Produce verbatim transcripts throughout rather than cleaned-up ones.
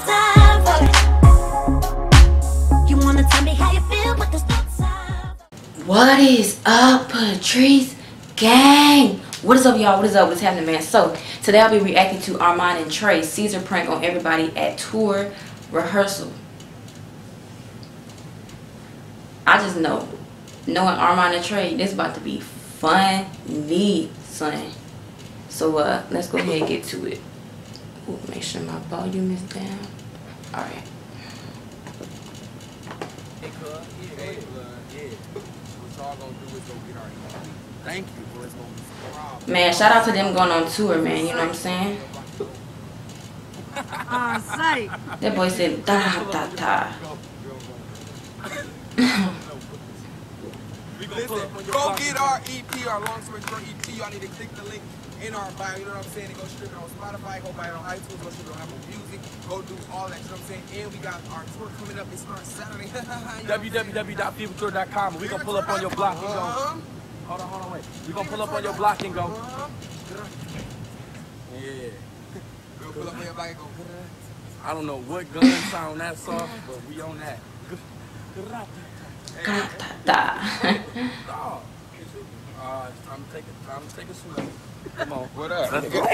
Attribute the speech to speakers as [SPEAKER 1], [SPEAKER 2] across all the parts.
[SPEAKER 1] time for it. You wanna tell me how you feel, but there's no time.
[SPEAKER 2] What is up, Patrice gang? What is up, y'all? What is up? What's happening, man? So today I'll be reacting to Armand and Trey Caesar prank on everybody at tour rehearsal. I just know, knowing Armand and Trey, this is about to be funny, son. So uh, let's go ahead and get to it. Ooh, make sure my volume is down. All right.
[SPEAKER 3] Hey, cuz. Yeah, hey, yeah. What y'all gonna do is go get our E P. Thank you, bro. It's gonna be some problem.
[SPEAKER 2] Man, shout out to them going on tour, man. You know what I'm saying?
[SPEAKER 4] On site.
[SPEAKER 2] That boy said da da da.
[SPEAKER 3] Listen, go get our E P, our long story short E P. Y'all need to click the link in our bio. You know what I'm saying? And go strip it on Spotify, go buy it on iTunes, go strip it on Apple Music, go do all that. You know what I'm saying? And we got our tour coming up. It starts Saturday.
[SPEAKER 5] w w w dot fever tour dot com. We're going to pull up on your block and go.
[SPEAKER 3] Uh-huh.
[SPEAKER 5] Hold on, hold on, wait. We're going to pull up on your block and go.
[SPEAKER 3] Uh-huh. Yeah. Go pull up on your block and go.
[SPEAKER 5] I don't know what gun sound that soft, but we on that.
[SPEAKER 2] Da da da.
[SPEAKER 5] Dog. Uh, it's time to take it. Time to take a swim. Come on.
[SPEAKER 3] What up?
[SPEAKER 5] Let's go.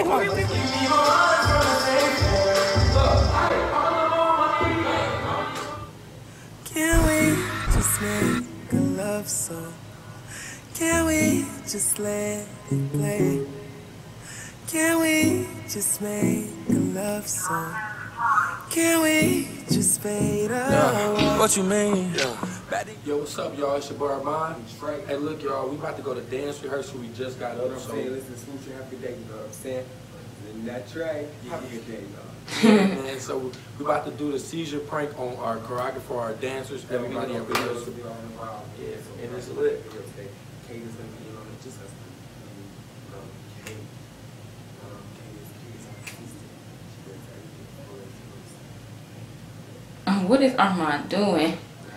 [SPEAKER 6] Can we just make a love song? Can we just let it play? Can we just make a love song? Can we just fade away?
[SPEAKER 5] What you mean?
[SPEAKER 3] Yeah.
[SPEAKER 5] Yo, what's up, y'all? It's your boy Armand. Hey, look, y'all. We about to go to dance rehearsal. We just got up. So,
[SPEAKER 3] Listen, Smoochie, have a good day, you know what I'm saying? And that Trey, have a good day,
[SPEAKER 5] yeah, man. So we about to do the Caesar prank on our choreographer, our dancers, everybody at rehearsal. Yeah, and it's lit.
[SPEAKER 3] Katie's gonna be in on it, just us. Kate, um, Kate is Katie's assistant. She does everything for us.
[SPEAKER 2] What is Armand doing?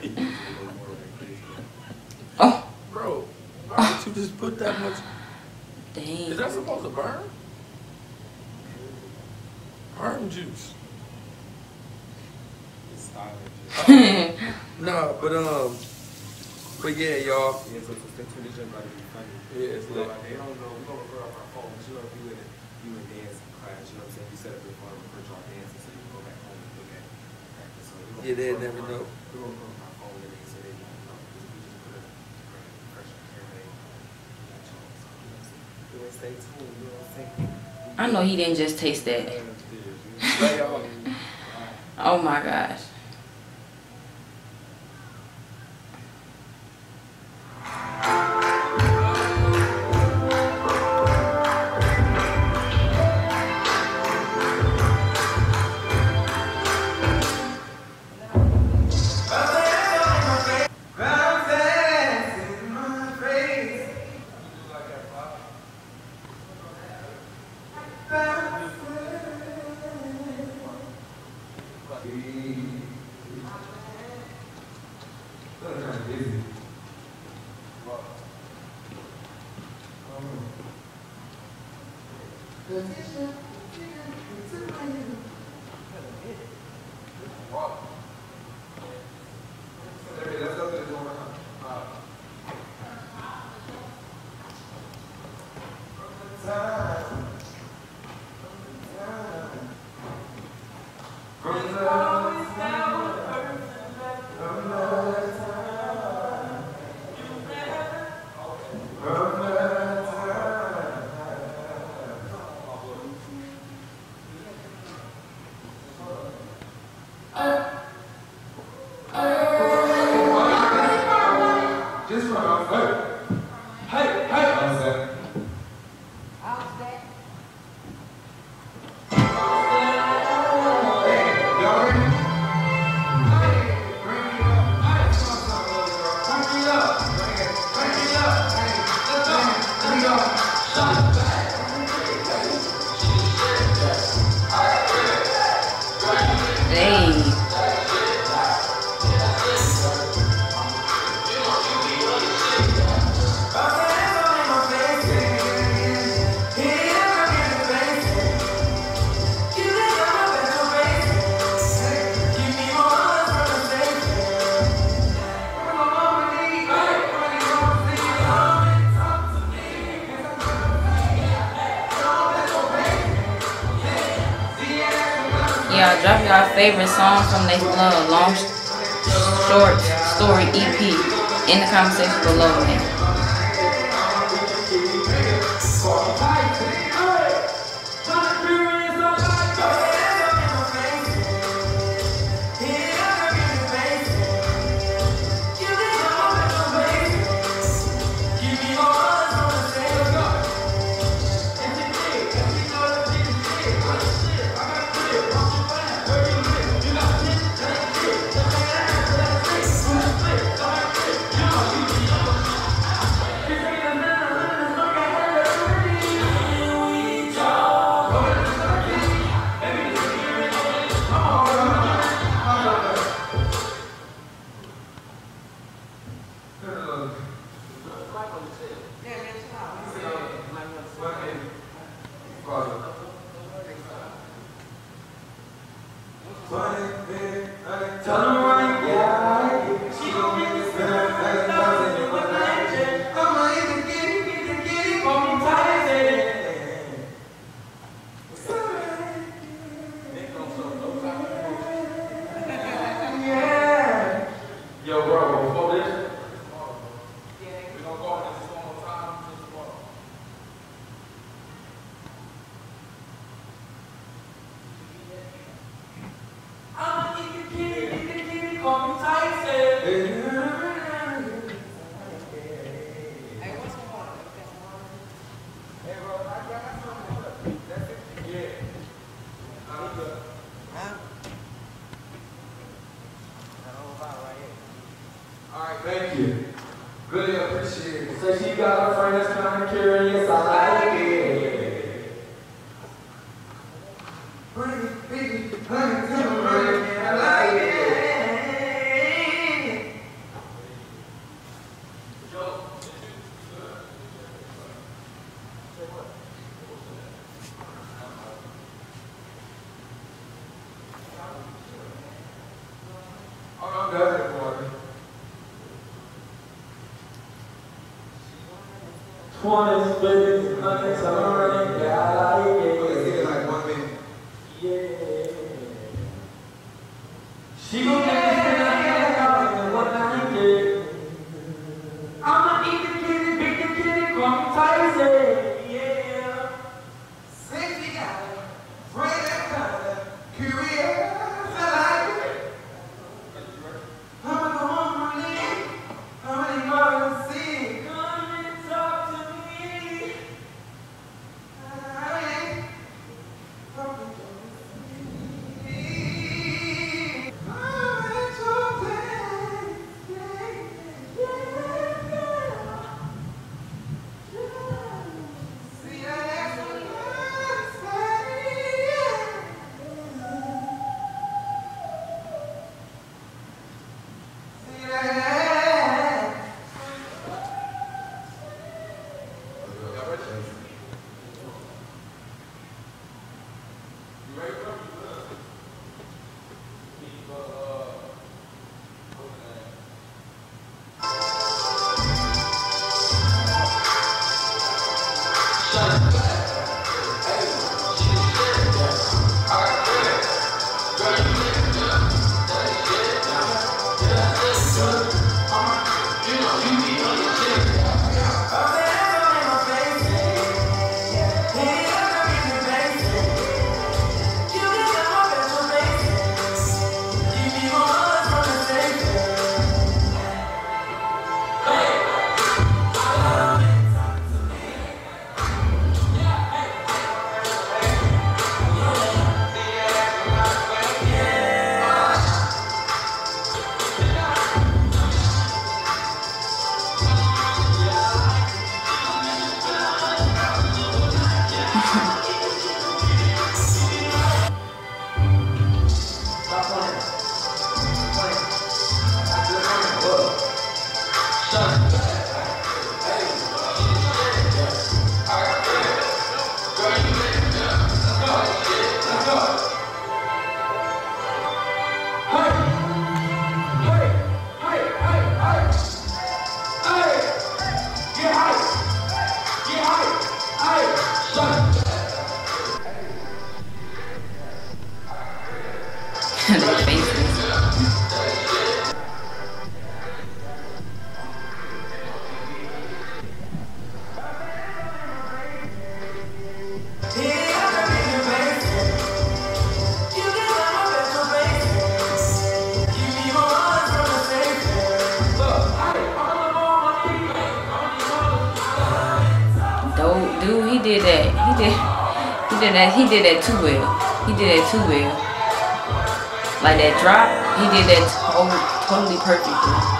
[SPEAKER 2] Oh,
[SPEAKER 5] Bro, why would you just put that much?
[SPEAKER 2] dang.
[SPEAKER 5] Is that supposed to burn? Burn juice.
[SPEAKER 3] It's silent.
[SPEAKER 5] Nah, but um, but yeah, y'all.
[SPEAKER 3] Yeah, so stay tuned. This about to be funny.
[SPEAKER 5] Yeah, it's lit.
[SPEAKER 3] They don't know. We're gonna record off our phones. You know, if you in a, you in dance class, you know what I'm saying? You set up your phone, record y'all dancing, so you can go back home and look at practice. So we're gonna
[SPEAKER 5] Yeah, they'd
[SPEAKER 3] record
[SPEAKER 5] never
[SPEAKER 3] off
[SPEAKER 5] know.
[SPEAKER 3] our- We're gonna record off our phone and they so they won't know. Because we just put a pressure camera in. You know, stay tuned. You know what I'm saying?
[SPEAKER 2] I know he didn't just taste that.
[SPEAKER 5] Lay off.
[SPEAKER 2] Oh my gosh. y'all. Drop y'all favorite song from this little long, short story E P in the comment section below, man.
[SPEAKER 4] Thank you. Really appreciate it. So she got a friend that's kind of curious. I like it. Honey, baby, honey, tell me, honey, I like it. Oh, no, that's important. Twenty split, hundred turn, yeah, I like it. Let's get it like one minute. Yeah. She gon' make me feel like I'm what I get. I'ma eat the kitty, beat the kitty, call me Tyson. Yeah. Sexy guy, friend that kind, curious, I like it. I'ma go home and leave. I'ma go and see.
[SPEAKER 2] did. He did that. He did that too well. He did that too well. Like that drop, he did that to- totally perfectly.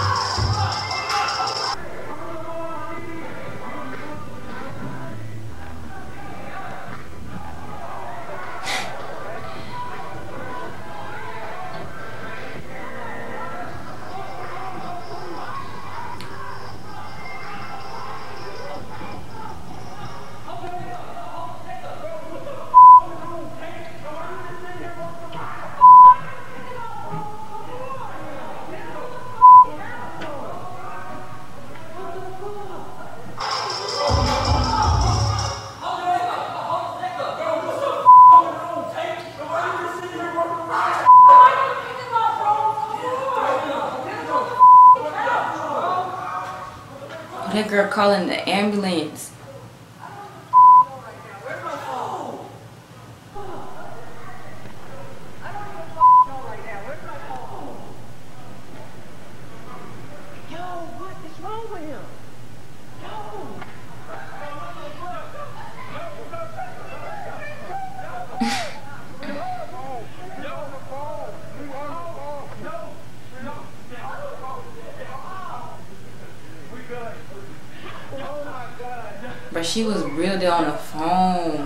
[SPEAKER 2] That girl calling the ambulance. But she was real there on the phone.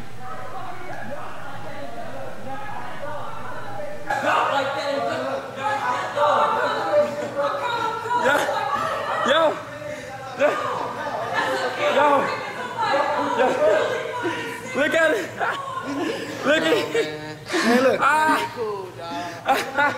[SPEAKER 5] Yo, yo, yo, yo, look at it. Look at it.
[SPEAKER 3] Hey, look.
[SPEAKER 5] Ah.
[SPEAKER 3] Cool, dog.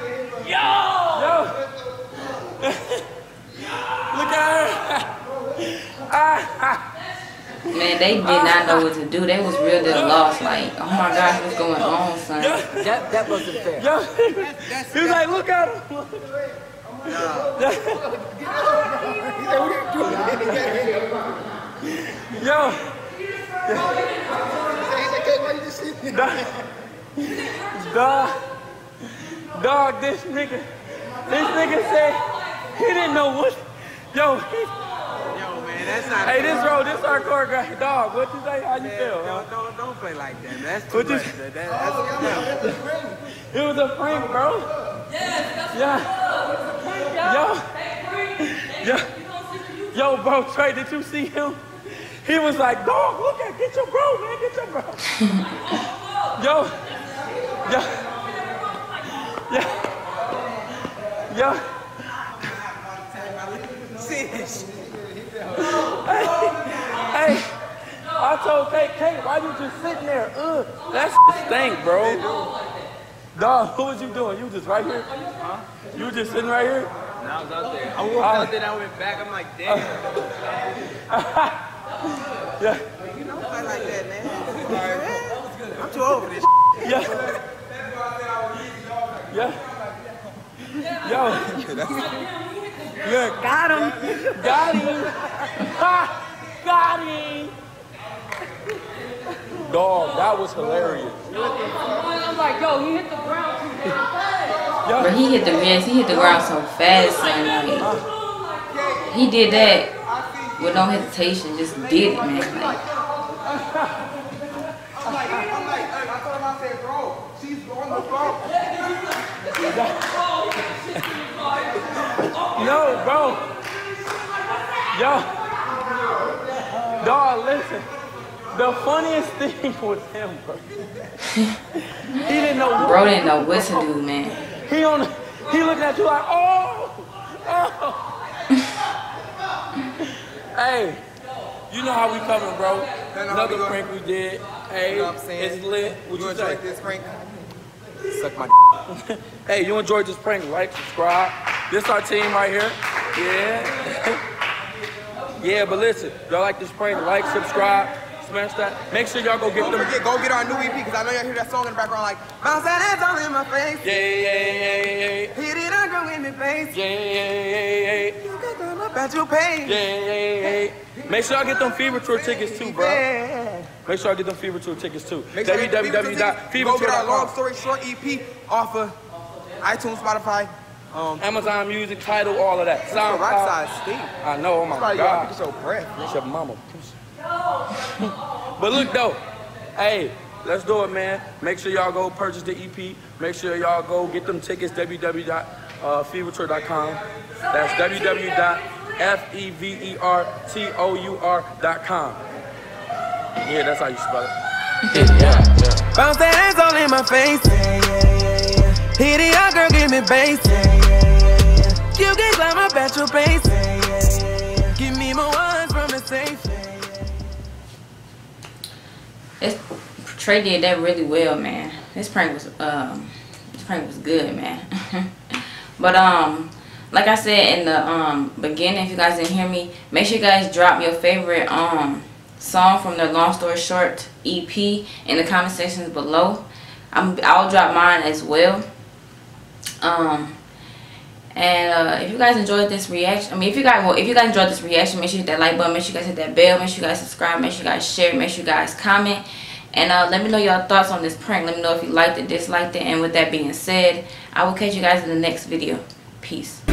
[SPEAKER 5] Yo. Look at her. Ah.
[SPEAKER 2] Man, they did not know what to do. They was real dead lost. Like, oh my gosh, what's going on, son?
[SPEAKER 4] That, that wasn't fair.
[SPEAKER 5] Yo, he was like, look at him. Yo. Dog, dog, this nigga, this nigga said he didn't know what. Yo, he,
[SPEAKER 3] Yo, man, that's not.
[SPEAKER 5] hey, this road, this our choreograph. Dog, what you say? How you
[SPEAKER 3] Man,
[SPEAKER 5] feel?
[SPEAKER 3] don't, don't, don't play like that. That's too
[SPEAKER 5] What you-
[SPEAKER 3] much. That, that, that's,
[SPEAKER 5] It was a prank, bro. Yeah. Yo. Yo. Yo, bro, Trey, did you see him? He was like, dog, look at, get your bro, man, get your bro. Yo. Yo. Yo. Yo. Hey, hey, I told Kate, Kate, why you just sitting there? Ugh, that stink, bro. Dog, what was you doing? You just right here? Huh? You just sitting right here?
[SPEAKER 3] No, I was out there. I walked out there and I went back. I'm like, damn.
[SPEAKER 5] Yeah.
[SPEAKER 3] You don't play like that, man. I'm too old for this.
[SPEAKER 5] Yeah. Yeah. Yo. Look.
[SPEAKER 4] Got him.
[SPEAKER 5] Got him. Ha! Got him. Dog, that was hilarious.
[SPEAKER 4] I'm like, yo, he hit the ground too damn fast.
[SPEAKER 2] But he hit the yes, he hit the ground so fast, son. Like, he did that with no hesitation, just did it, man. Like,
[SPEAKER 3] I'm like, I'm like, I told him, I said, bro, she's on the phone.
[SPEAKER 5] Yo, bro. Yo. Dog, listen. The funniest thing was him, bro. He didn't know what.
[SPEAKER 2] bro didn't know what to do, man.
[SPEAKER 5] He on. He looking at you like, oh, oh. Hey, you know how we coming, bro. Another prank we did. Hey,
[SPEAKER 3] You know what I'm saying?
[SPEAKER 5] it's lit. What
[SPEAKER 3] You
[SPEAKER 5] you
[SPEAKER 3] enjoyed
[SPEAKER 5] say?
[SPEAKER 3] this prank? Suck my
[SPEAKER 5] Hey, you enjoyed this prank? Like, subscribe. This our team right here. Yeah. Yeah, but listen, y'all like this prank? Like, subscribe, smash that. Make sure y'all go get
[SPEAKER 3] Don't
[SPEAKER 5] them.
[SPEAKER 3] forget, go get our new E P, because I know y'all hear that song in the background like, bounce that ass all in my face.
[SPEAKER 5] Yeah, yeah, yeah, yeah,
[SPEAKER 3] Hit it on girl in the face.
[SPEAKER 5] yeah, yeah, yeah, yeah.
[SPEAKER 3] You got them up at your pain.
[SPEAKER 5] Yeah, yeah, yeah. Make sure I get them Fever Tour tickets too, bro.
[SPEAKER 3] Yeah.
[SPEAKER 5] Make sure I get them Fever Tour tickets too.
[SPEAKER 3] Make sure you
[SPEAKER 5] w w w dot fever
[SPEAKER 3] go
[SPEAKER 5] tour
[SPEAKER 3] get our
[SPEAKER 5] dot
[SPEAKER 3] long
[SPEAKER 5] com.
[SPEAKER 3] story short E P off of iTunes, Spotify. Um,
[SPEAKER 5] Amazon Music, Tidal, all of that.
[SPEAKER 3] Rockside
[SPEAKER 5] SoundCloud.
[SPEAKER 3] Steve.
[SPEAKER 5] I know, oh my
[SPEAKER 3] Probably y'all
[SPEAKER 5] God.
[SPEAKER 3] get your breath.
[SPEAKER 5] It's your mama. But look though, hey, let's do it, man. Make sure y'all go purchase the E P. Make sure y'all go get them tickets, w w w dot fever tour dot com. That's w w w dot fever tour dot com. Yeah, that's how you spell it. Yeah, yeah, yeah.
[SPEAKER 6] Bounce that ass all in my face. Yeah, yeah, yeah, yeah. Hit it out, girl, give me bass. Yeah, yeah, yeah, yeah. You can climb up at your pace. Yeah, yeah, yeah, yeah. Give me more ones from the safe. Yeah, yeah.
[SPEAKER 2] It's, Trey did that really well, man. This prank was um, this prank was good, man. But um, like I said in the um beginning, if you guys didn't hear me, make sure you guys drop your favorite um song from the Long Story Short E P in the comment sections below. I'm I'll drop mine as well. Um. And uh, if you guys enjoyed this reaction, I mean, if you guys well, if you guys enjoyed this reaction, make sure you hit that like button, make sure you guys hit that bell, make sure you guys subscribe, make sure you guys share, make sure you guys comment, and uh, let me know your thoughts on this prank. Let me know if you liked it, disliked it, and with that being said, I will catch you guys in the next video. Peace.